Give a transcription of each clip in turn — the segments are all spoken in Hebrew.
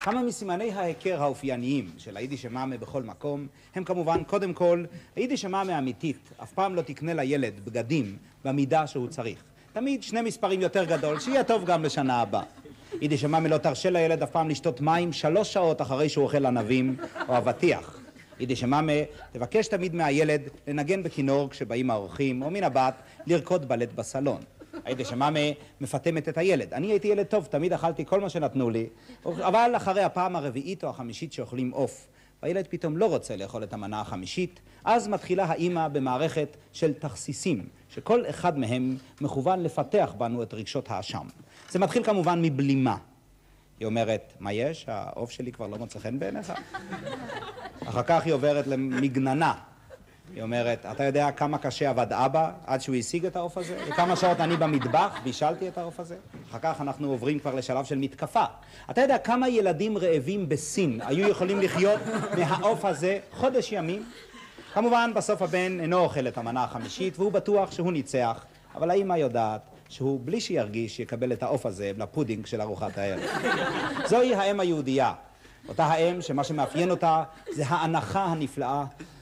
כמה מסימני ההיכר האופייניים של היידיש מאמה בכל מקום הם כמובן, קודם כל, היידיש מאמה האמיתית אף פעם לא תקנה לילד בגדים במידה שהוא צריך. תמיד שני מספרים יותר גדול, שיהיה טוב גם לשנה הבאה. יידיש מאמה לא תרשה לילד אף פעם לשתות מים 3 שעות אחרי שהוא אוכל ענבים או אבטיח. יידיש מאמה תבקש תמיד מהילד לנגן בכינור כשבאים האורחים, או מן הבת לרקוד בלט בסלון. היידיש מאמה מפתמת את הילד. אני הייתי ילד טוב, תמיד אכלתי כל מה שנתנו לי, אבל אחרי הפעם הרביעית או החמישית שאוכלים עוף, והילד פתאום לא רוצה לאכול את המנה החמישית, אז מתחילה האמא במערכת של תכסיסים, שכל אחד מהם מכוון לפתח בנו את רגשות האשם. זה מתחיל כמובן מבלימה. היא אומרת, מה יש? העוף שלי כבר לא מוצא חן בעיניך? אחר כך היא עוברת למגננה. היא אומרת, אתה יודע כמה קשה עבד אבא עד שהוא השיג את העוף הזה? וכמה שעות אני במטבח בישלתי את העוף הזה? אחר כך אנחנו עוברים כבר לשלב של מתקפה. אתה יודע כמה ילדים רעבים בסין היו יכולים לחיות מהעוף הזה חודש ימים? כמובן, בסוף הבן אינו אוכל את המנה החמישית, והוא בטוח שהוא ניצח, אבל האמא יודעת שהוא בלי שירגיש יקבל את העוף הזה לפודינג של ארוחת הערב. זוהי האם היהודייה. אותה האם שמה שמאפיין אותה זה ההנחה הנפלאה.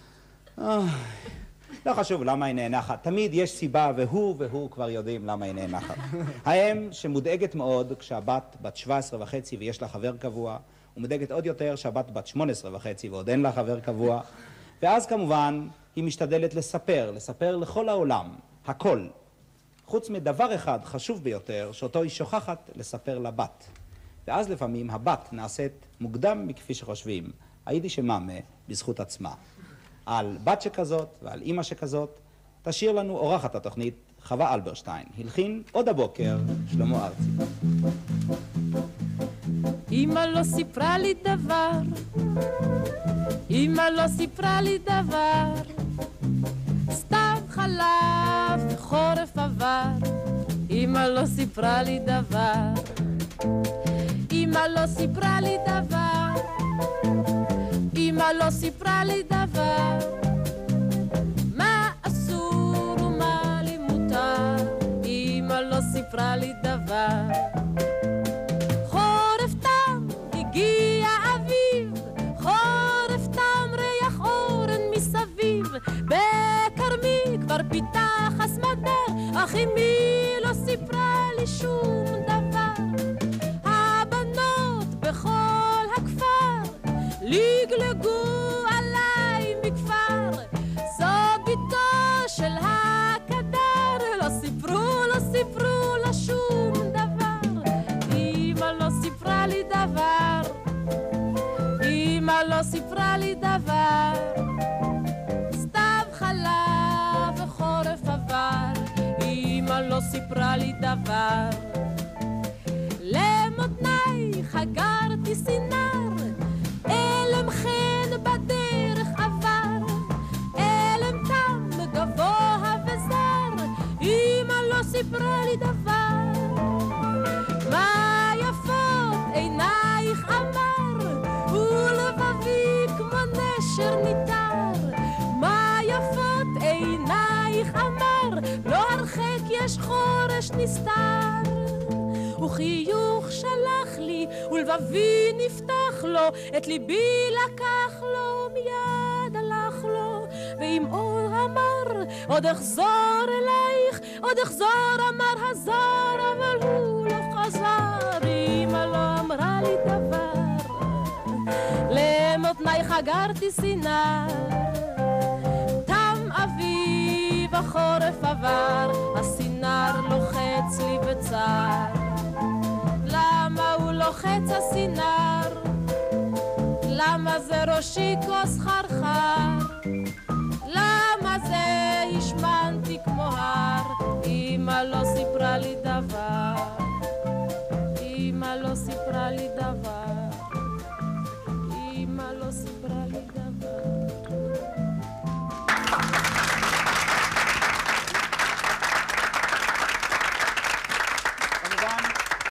לא חשוב למה היא נאנחת, תמיד יש סיבה והוא כבר יודעים למה היא נאנחת. האם שמודאגת מאוד כשהבת בת 17.5 ויש לה חבר קבוע, ומודאגת עוד יותר שהבת בת 18.5 ועוד אין לה חבר קבוע, ואז כמובן היא משתדלת לספר לכל העולם, הכל, חוץ מדבר אחד חשוב ביותר שאותו היא שוכחת לספר לבת. ואז לפעמים הבת נעשית מוקדם מכפי שחושבים, היידיש מאמה בזכות עצמה. על בת שכזאת ועל אמא שכזאת תשאיר לנו אורחת התוכנית חווה אלברשטיין. הלחין עוד הבוקר שלמה ארצי. אמא לא סיפרה לי דבר, אמא לא סיפרה לי דבר, סתיו חלף חורף עבר, אמא לא סיפרה לי דבר, אמא לא סיפרה לי דבר, אמא לא סיפרה לי דבר, מה אסור ומה לי מותר, אמא לא סיפרה לי דבר. חורף תם הגיע אביב, חורף תם ריח אורן מסביב, בכרמי כבר פיתח הסמדר, אך אמי לא סיפרה לי שום דבר. הבנות בכל הכפר לגלגו עליי מכפר, זו ביתו של הקדר, לא סיפרו לה שום דבר. אמא לא סיפרה לי דבר, אמא לא סיפרה לי דבר, סתיו חלף וחורף עבר, אמא לא סיפרה לי דבר. למותניי חגרתי סינר, אלם חן בדרך עבר, אלם תם גבוה וזר, אמא לא סיפרה לי דבר. מה יפות עינייך אמר, ולבבי כמו נשר ניתר, מה יפות עינייך אמר, לא הרחק יש חורש נסתר. וחיוך שלח לי ולבבי נפתח לו, את ליבי לקח לו מיד הלך לו, ועם אור אמר עוד אחזור אלייך, עוד אחזור אמר הזר, אבל הוא לא חזר. אמא לא אמרה לי דבר, למותניי חגרתי סינר, תם אביב החורף עבר, הסינר לוחץ לי בצער. למה הוא לוחץ הסינר? למה זה ראשי כוס חרחר? למה זה השמנתי כמו הר? אמא לא סיפרה לי דבר, אמא לא סיפרה לי דבר, אמא לא סיפרה לי דבר.